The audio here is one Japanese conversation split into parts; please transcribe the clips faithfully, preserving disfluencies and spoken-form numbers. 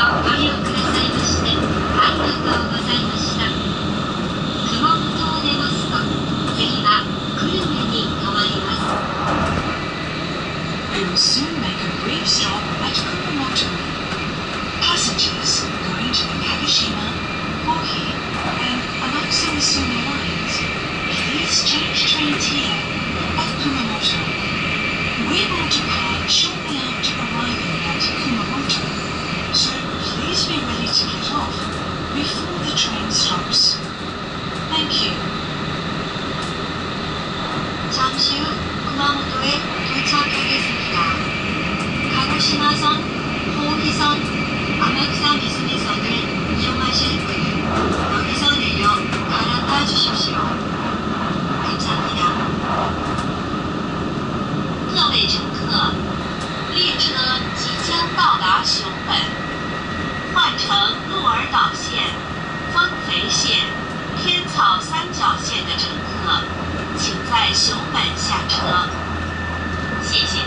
ご利用くださいましてありがとうございました。熊本を出ますと、次は久留米に停まります。 We will soon make a brief stop at Kumamoto. Passengers going to the Kagoshima, Kohi, and Amakusa Misumi lines, please change trains here at Kumamoto. We will depart shortly after arriving at Kumamoto, so please be ready to get off before the train stops. Thank you. 잠시 후 구마모토에 도착하겠습니다. 가고시마선, 호기선, 아마쿠사 미스미선을 이용하실 분은 여기서 내려 갈아타 주십시오. 감사합니다. 各位乘客，列车即将到达熊本，换乘鹿儿岛线、丰肥线、天草三角线的乘客，请在熊本下车。谢谢。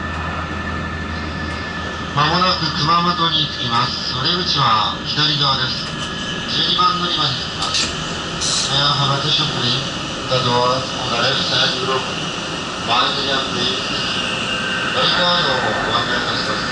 まもなく熊本に着きます。お出口は左側です。じゅうにばん乗り場に着きます。May I have attention please? The doors on the left side will open. Mind the gap please. 乗り換えをご案内いたします。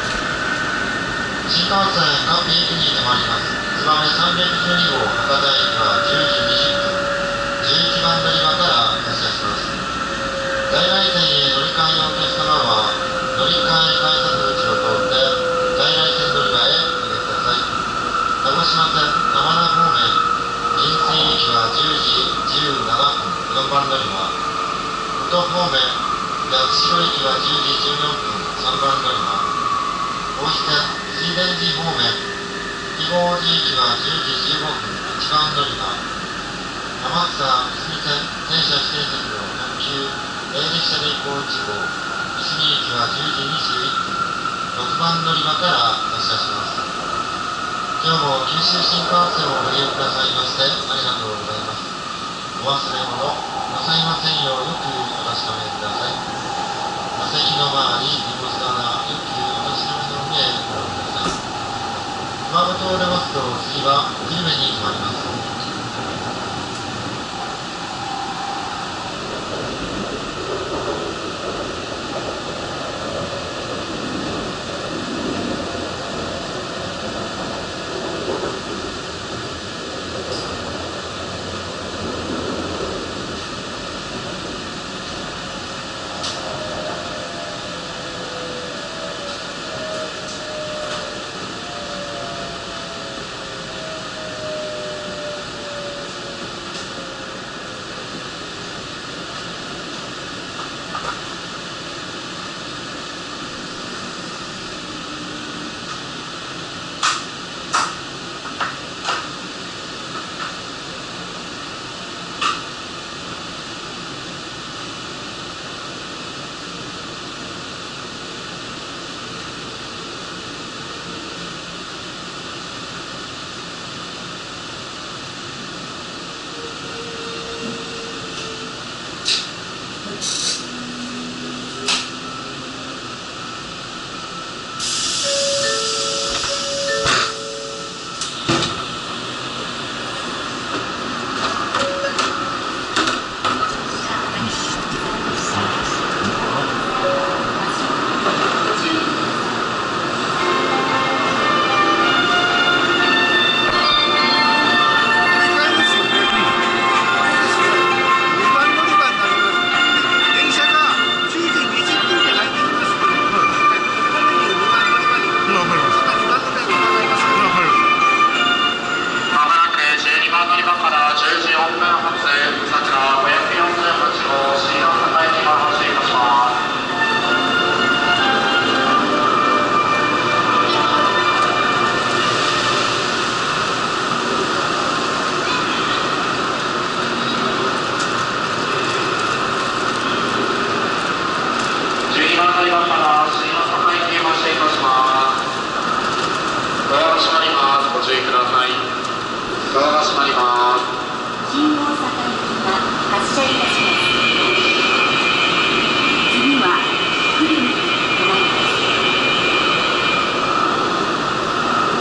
新幹線各駅に停まります。燕さんびゃくじゅうに号博多駅はじゅうじにじゅっぷん、じゅういちばん乗り場から発車します。在来線へ乗り換えのお客様は乗り換え改札口を通って在来線乗り場へおいでください。鹿児島線玉名方面銀水駅はじゅうじじゅうななふん、よんばん乗り場。水戸方面八代駅はじゅうじじゅうよんふん、さんばん乗り場。大石線水田寺方面肥後大寺駅はじゅうじじゅうごふん、いちばん乗り場。天草いすみ線全車指定席の特急 A 列車で行こういち号いすみ駅はじゅうじにじゅういっぷん、ろくばん乗り場から発車します。今日も九州新幹線をご利用くださいましてありがとうございます。お忘れ物なさいませんようよくお確かめください。座席の周り、荷物棚、よくお確かめの上ご覧ください。熊本を出ますと次は久留米に停まります。 は 久留米に停まります。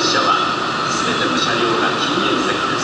列車は全ての車両が禁煙席です。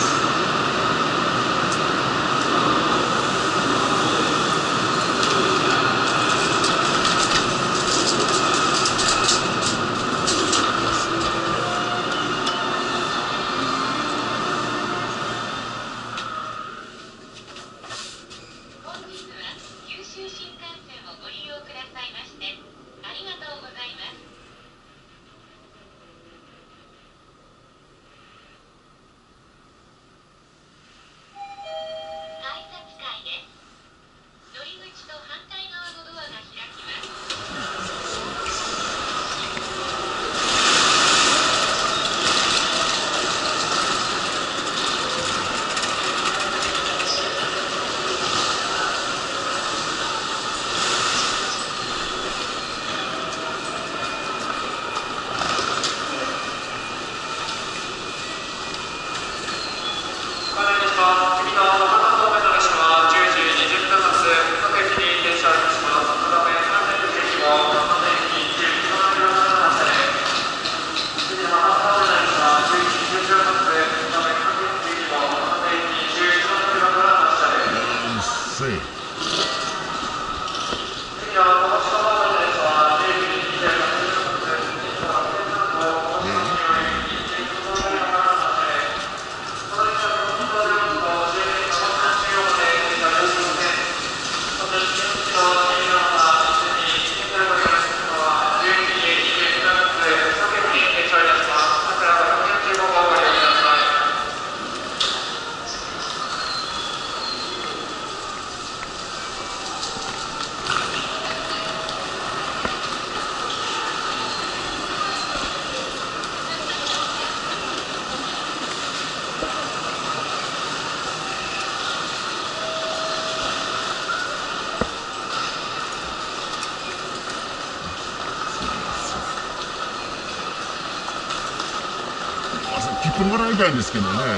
切符もらいたいんですけどね。あ、これは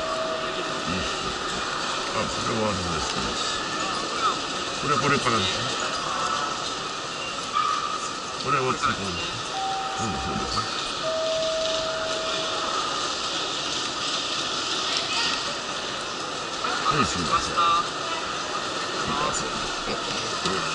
あれですね。これこれからですね。これはついてるんですね。うん、そうですね。はい、すみません。すみません。